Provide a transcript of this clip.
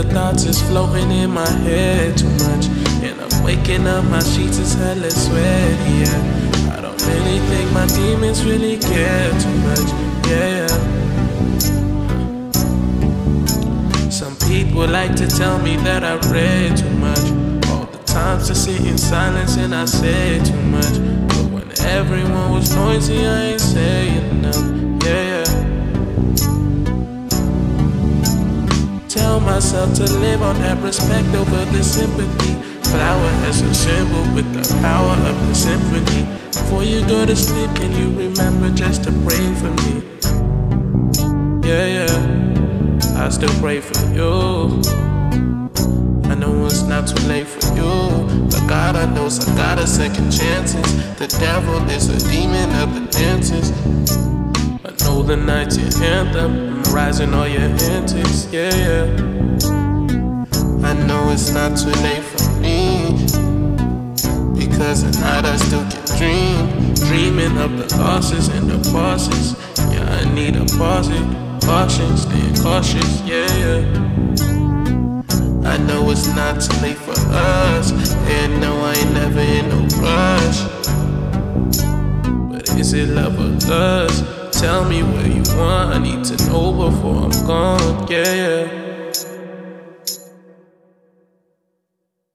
the thoughts is floating in my head too much, and I'm waking up, my sheets is hella sweaty, yeah. I don't really think my demons really care too much, yeah. Some people like to tell me that I read too much. All the times I sit in silence and I say too much, but when everyone was noisy, I ain't saying enough, yeah. Tell myself to live on that respect over the sympathy. Flower as a symbol with the power of the symphony. Before you go to sleep, can you remember just to pray for me? Yeah, I still pray for you. I know it's not too late for you, but God, I know I got a second chances. The devil is a demon of the dances. I know the night's your anthem, memorizing all your antics, yeah. I know it's not too late for me, because at night I still can dream. Dreaming of the losses and the bosses. Yeah, I need a pause, caution, staying cautious, yeah. I know it's not too late for us, and no, I ain't never in no rush. But is it love or lust? Tell me where you want, I need to know before I'm gone, yeah.